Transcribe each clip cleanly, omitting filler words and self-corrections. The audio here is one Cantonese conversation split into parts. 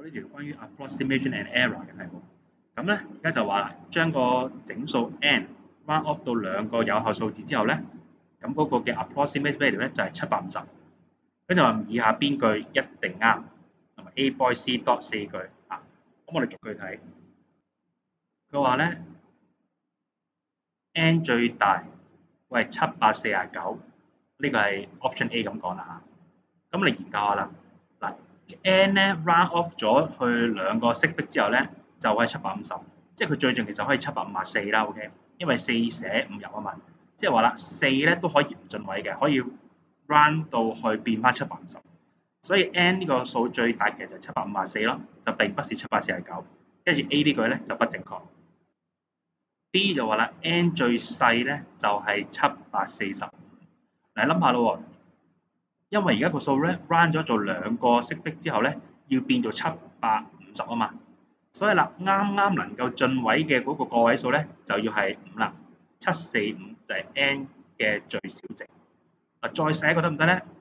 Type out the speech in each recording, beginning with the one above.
呢條關於 approximation and error 嘅題目。咁咧，而家就話啦，將個整數 n round off 到兩個有效數字之後咧，咁嗰個嘅 approximate value 咧就係750。跟住話以下邊句一定啱，同埋 A boy C dot 四句啊。咁我哋逐句睇。佢話咧 n 最大會係749，呢個係 option A 咁講啦嚇。咁你研究下啦。嗱 n 咧 round off 咗去兩個式的之後咧，就係750，即係佢最盡其實可以754啦。OK， 因為4捨5入啊嘛，即係話啦4咧都可以唔進位嘅，可以 round 到去變翻750。所以 n 呢個數最大其實就係754咯，就並不是749。跟住 A 呢句咧就不正確。B 就話啦 n 最細咧就係745。嗱，諗下咯喎，因為而家個數咧 round 咗做兩個式的之後咧，要變做750啊嘛，所以啦，啱啱能夠進位嘅嗰個個位數咧就要係5啦，745就係 n 嘅最小值。嗱，再寫一個得唔得咧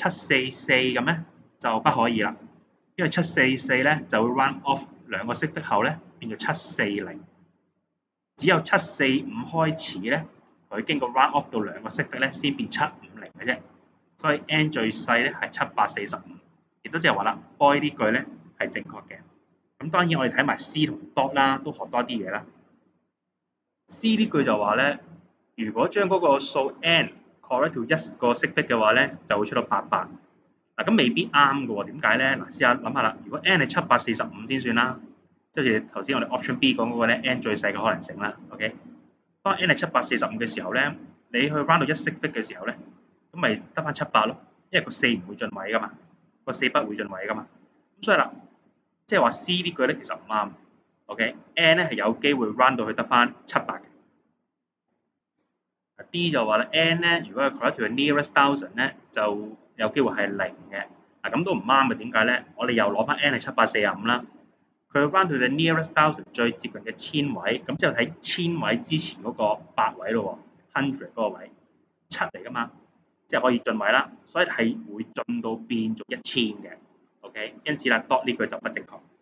？744咁咧就不可以啦，因為744咧就會 round off 兩個式的後咧變做740。只有745開始咧，佢經過 round off 到兩個式的咧先變750嘅啫。所以 n 最細咧係745，亦都即係話啦 ，boy 呢句咧係正確嘅。咁當然我哋睇埋 C 同 dot 啦，都學多啲嘢啦。C 呢句就話咧，如果將嗰個數 n correct to 一個式的嘅話咧，就會出到800。嗱，咁未必啱嘅喎，點解咧？嗱，試下諗下啦，如果 n 係745先算啦，即係頭先我哋 option B 講嗰個咧 n 最細嘅可能性啦。OK， 當 n 係745嘅時候咧，你去 round 到一式的嘅時候咧，咁咪得翻700咯，因為個4唔會進位噶嘛，個4不會進位噶嘛。咁所以啦，即係話 C 呢句咧其實唔啱。OK，n 咧係有機會 round 到去得翻700嘅。D 就話咧 n 咧如果係 correct to the nearest thousand 咧，就有機會係0嘅。嗱，咁都唔啱嘅，點解咧？我哋又攞翻 n 係745啦，佢 round to the nearest thousand 最接近嘅千位，咁之後睇千位之前嗰個百位咯喎 ，100 嗰個位7嚟噶嘛。即係可以進位啦，所以係會進到變做1000嘅。OK， 因此啦，dot 呢句就不正確。